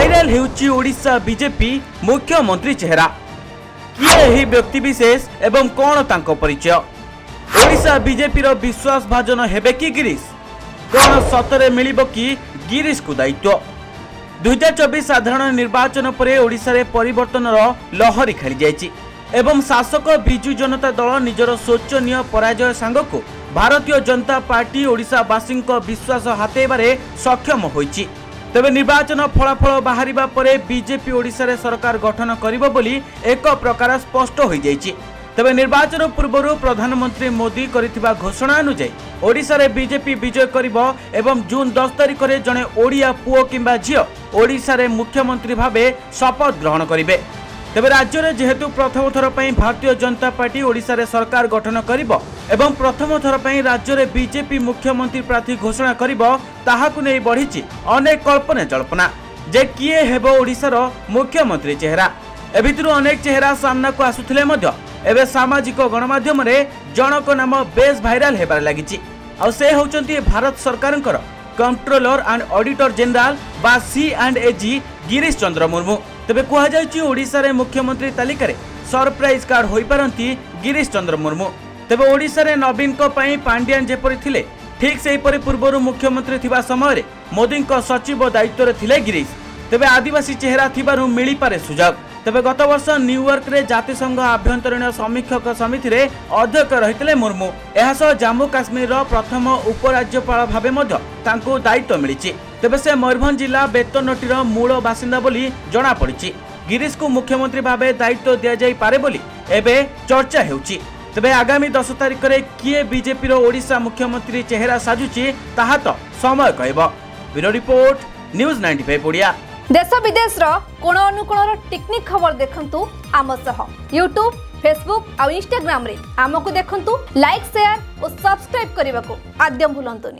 Viral हेउची Odisha BJP मुख्यमंत्री चेहरा किए एही व्यक्ति विशेष एवं कौन तांको परिचय ओडिशा बीजेपी रो विश्वास भाजन हेबे कि गिरीश कौन सतरे मिलिबो कि गिरीश को दायित्व 2024 साधारण निर्वाचन पर ओडिशा रे परिवर्तन लहरी खेली जायछि एवं शासक बिजु जनता दल निजर शोचनीय पराजय सांगको भारतीय जनता पार्टी ओडिशावासी विश्वास हातेबारे सक्षम होइछि। तेबे निर्वाचन फलाफल बाहरिबा परे बीजेपी ओडिशा रे सरकार गठन करिबो बोली एक प्रकार स्पष्ट होई जायछि। तेबे निर्वाचन पूर्व प्रधानमंत्री मोदी करिथिबा घोषणा अनुसार ओडिशा रे बीजेपी विजय करिबो एवं जून 10 तारिख रे जणे ओडिया पुओ किंबा झियो ओडिशा रे मुख्यमंत्री भाबे शपथ ग्रहण करिवे। तेबे राज्य रे जेहेतु प्रथम थर पई भारतीय जनता पार्टी ओडिशा रे सरकार गठन करिबो एवं प्रथम थर पई राज्य रे बीजेपी मुख्यमंत्री प्रार्थी घोषणा करिबो ताहाकु नै बढ़िछि अनेक कल्पना जल्पना जे किए हेबो ओडिशा रो मुख्यमंत्री चेहरा। ए भितरु अनेक चेहरा सामना को आसुथिले मध्य एबे सामाजिक गणमाध्यम रे जनक नाम बेस भाइराल हेबार लागिछि आ से होचंती भारत सरकारंकर कंट्रोलर एंड ऑडिटर जनरल बा C&AG गिरीश चंद्र मुर्मू। तेबे कहा जायछि ओडिशा रे मुख्यमंत्री तालिका रे सरप्राइज कार्ड होई पारंती गिरीश चंद्र मुर्मू। तेबे ओडिशा रे नवीन को पई पांड्यान जेपरि थिले ठीक सेही परि पूर्वरु मुख्यमंत्री थिबा समय रे मोदी को सचिव दायित्व रे थिले गिरीश। तेबे आदिवासी चेहरा थिबारु मिली पारे सुजोग। तेबे गत वर्ष न्यूयॉर्क रे जातिसंघ आभ्यंतरीण समीक्षक समिति रे अध्यक्ष रहितले मुर्मू। एहासह जम्मू काश्मीर रो प्रथम उपराज्यपाल भाबे मध्य तांको दायित्व मिलिछि। तेबे से मयूरभंज जिला बेतनटीर मूल बासिंदा बोली जणा पड़िछि। गिरीश को मुख्यमंत्री भाबे दायित्व दिया जाई पारे बोली एबे चर्चा हेउछि। तेबे आगामी 10 तारिख रे किए बीजेपी रो ओडिशा मुख्यमंत्री चेहरा साजुछि ताहा तो समय कहबो। Bureau report news 95 Odia. देश विदेश रो कोण अनुकोण टेक्निक खबर देखंतु आम सह यूट्यूब फेसबुक और इंस्टाग्राम रे आमको देखंतु लाइक शेयर और सब्सक्राइब करने को आद्यम भूलंतुनी।